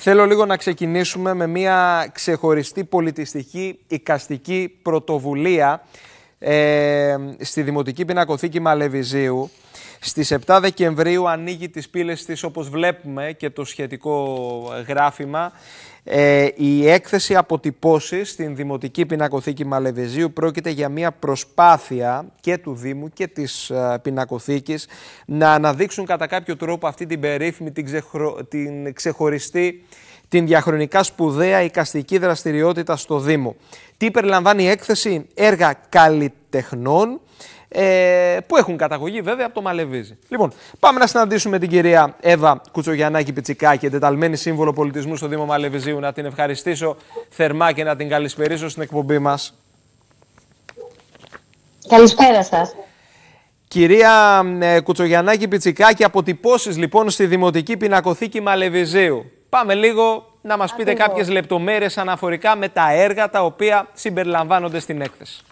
Θέλω λίγο να ξεκινήσουμε με μια ξεχωριστή πολιτιστική εικαστική πρωτοβουλία στη Δημοτική Πινακοθήκη Μαλεβιζίου. Στις 7 Δεκεμβρίου ανοίγει τις πύλες της, όπως βλέπουμε και το σχετικό γράφημα, η έκθεση αποτυπώσεις στην Δημοτική Πινακοθήκη Μαλεβιζίου. Πρόκειται για μια προσπάθεια και του Δήμου και της Πινακοθήκης να αναδείξουν κατά κάποιο τρόπο αυτή την περίφημη, την ξεχωριστή, την διαχρονικά σπουδαία εικαστική δραστηριότητα στο Δήμο. Τι περιλαμβάνει η έκθεση? Έργα καλλιτεχνών που έχουν καταγωγή βέβαια από το Μαλεβίζι. Λοιπόν, πάμε να συναντήσουμε την κυρία Εύα Κουτσογιαννάκη-Πιτσικάκη, εντεταλμένη σύμβολο πολιτισμού στο Δήμο Μαλεβιζίου. Να την ευχαριστήσω θερμά και να την καλησπερίσω στην εκπομπή μας. Καλησπέρα σας. Κυρία Κουτσογιαννάκη-Πιτσικάκη, αποτυπώσεις λοιπόν στη Δημοτική Πινακοθήκη Μαλεβιζίου. Πάμε λίγο να μας πείτε κάποιες λεπτομέρειες αναφορικά με τα έργα τα οποία συμπεριλαμβάνονται στην έκθεση.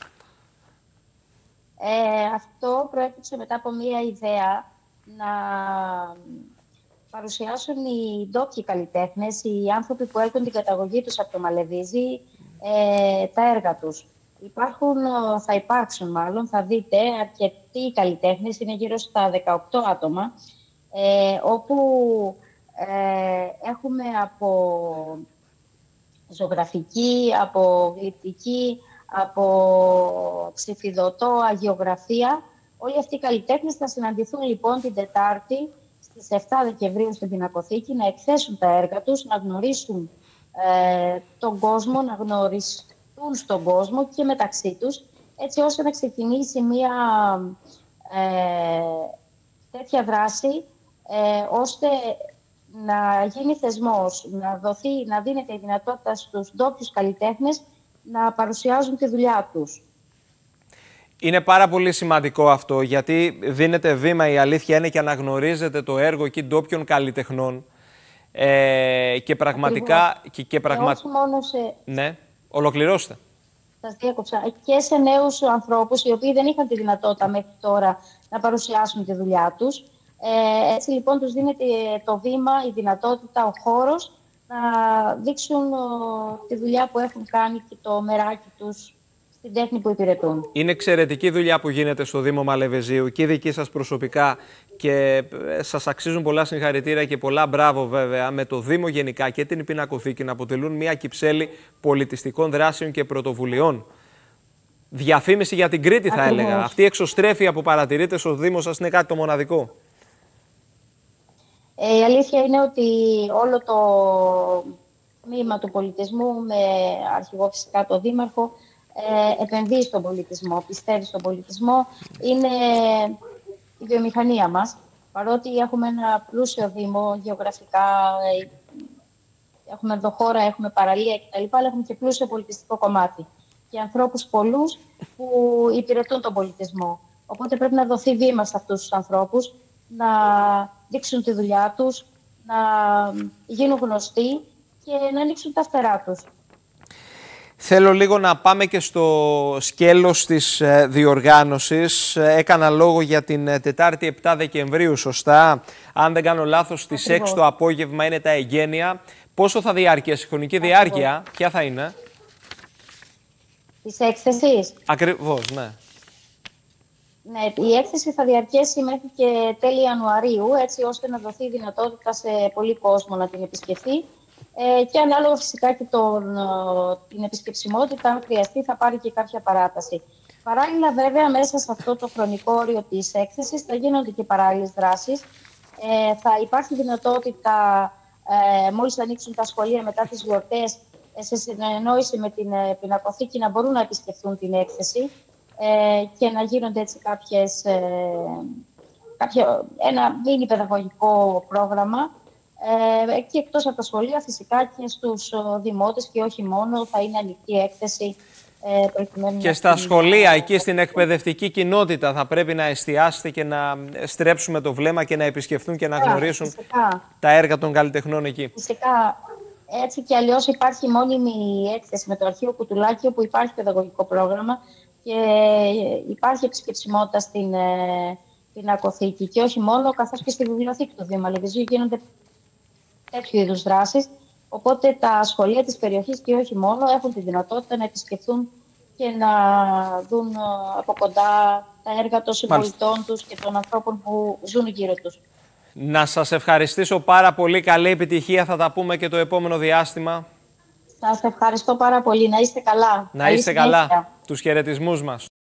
Αυτό προέκυψε μετά από μία ιδέα να παρουσιάσουν οι ντόπιοι καλλιτέχνες, οι άνθρωποι που έχουν την καταγωγή τους από το Μαλεβίζι, τα έργα τους. Θα υπάρξουν μάλλον, θα δείτε, αρκετοί καλλιτέχνες, είναι γύρω στα 18 άτομα, όπου έχουμε από ζωγραφική, από γλυπτική, από ψηφιδωτό, αγιογραφία. Όλοι αυτοί οι καλλιτέχνες θα συναντηθούν λοιπόν την Τετάρτη στις 7 Δεκεμβρίου στην Πινακοθήκη, να εκθέσουν τα έργα τους, να γνωρίσουν τον κόσμο, να γνωριστούν στον κόσμο και μεταξύ τους, έτσι ώστε να ξεκινήσει μια τέτοια δράση, ώστε να γίνει θεσμός, να δίνεται η δυνατότητα στους ντόπιους καλλιτέχνες να παρουσιάζουν τη δουλειά τους. Είναι πάρα πολύ σημαντικό αυτό, γιατί δίνεται βήμα, η αλήθεια είναι, και αναγνωρίζεται το έργο εκεί ντόπιων καλλιτεχνών. Και πραγματικά... όχι μόνο σε... Ναι, ολοκληρώστε. Σας διέκοψα. Και σε νέους ανθρώπους, οι οποίοι δεν είχαν τη δυνατότητα μέχρι τώρα να παρουσιάσουν τη δουλειά τους. Έτσι λοιπόν τους δίνεται το βήμα, η δυνατότητα, ο χώρος να δείξουν τη δουλειά που έχουν κάνει και το μεράκι τους στην τέχνη που υπηρετούν. Είναι εξαιρετική δουλειά που γίνεται στο Δήμο Μαλεβιζίου και η δική σας προσωπικά, και σας αξίζουν πολλά συγχαρητήρια και πολλά μπράβο βέβαια, με το Δήμο γενικά και την Πινακοθήκη να αποτελούν μια κυψέλη πολιτιστικών δράσεων και πρωτοβουλειών. Διαφήμιση για την Κρήτη θα έλεγα. Αυτή η εξωστρέφεια που παρατηρείτε στο Δήμο σας είναι κάτι το μοναδικό. Η αλήθεια είναι ότι όλο το τμήμα του πολιτισμού, με αρχηγό φυσικά το Δήμαρχο, επενδύει στον πολιτισμό, πιστεύει στον πολιτισμό. Είναι η βιομηχανία μας. Παρότι έχουμε ένα πλούσιο Δήμο γεωγραφικά, έχουμε ενδοχώρα, έχουμε παραλία κτλ., αλλά έχουμε και πλούσιο πολιτιστικό κομμάτι. Και ανθρώπους πολλούς που υπηρετούν τον πολιτισμό. Οπότε πρέπει να δοθεί βήμα σε αυτούς τους ανθρώπους, να δείξουν τη δουλειά τους, να γίνουν γνωστοί και να ανοίξουν τα φτερά τους. Θέλω λίγο να πάμε και στο σκέλος της διοργάνωσης. Έκανα λόγο για την Τετάρτη 7 Δεκεμβρίου, σωστά? Αν δεν κάνω λάθος, στις 6 το απόγευμα είναι τα εγγένεια. Πόσο θα διαρκέσει, χρονική διάρκεια, ποια θα είναι? Της έκθεσης. Ακριβώς, ναι. Ναι, η έκθεση θα διαρκέσει μέχρι και τέλη Ιανουαρίου, έτσι ώστε να δοθεί δυνατότητα σε πολύ κόσμο να την επισκεφθεί. Και ανάλογα φυσικά και την επισκεψιμότητα, αν χρειαστεί, θα πάρει και κάποια παράταση. Παράλληλα, βέβαια, μέσα σε αυτό το χρονικό όριο της έκθεσης θα γίνονται και παράλληλες δράσεις. Θα υπάρχει δυνατότητα, μόλις ανοίξουν τα σχολεία μετά τις γιορτές, σε συνεννόηση με την Πινακοθήκη, να μπορούν να επισκεφθούν την έκθεση και να γίνονται έτσι ένα μίνι παιδαγωγικό πρόγραμμα. Και εκτός από τα σχολεία, φυσικά και στους δημότες, και όχι μόνο, θα είναι ανοιχτή έκθεση. Και στα σχολεία, εκεί στην εκπαιδευτική κοινότητα, θα πρέπει να εστιάσετε και να στρέψουμε το βλέμμα και να επισκεφθούν και να γνωρίσουν τα έργα των καλλιτεχνών εκεί. Φυσικά. Έτσι κι αλλιώς υπάρχει μόνιμη έκθεση με το αρχείο Κουτουλάκη, όπου υπάρχει παιδαγωγικό πρόγραμμα και υπάρχει επισκεψιμότητα στην Πινακοθήκη. Και όχι μόνο, καθώς και στη βιβλιοθήκη του Δήμου Μαλεβιζίου γίνονται τέτοιου είδους δράσεις. Οπότε τα σχολεία της περιοχής και όχι μόνο έχουν τη δυνατότητα να επισκεφθούν και να δουν από κοντά τα έργα των συμπολιτών τους και των ανθρώπων που ζουν γύρω τους. Να σας ευχαριστήσω πάρα πολύ. Καλή επιτυχία. Θα τα πούμε και το επόμενο διάστημα. Σας ευχαριστώ πάρα πολύ. Να είστε καλά. Να είστε καλά. Τους χαιρετισμούς μας.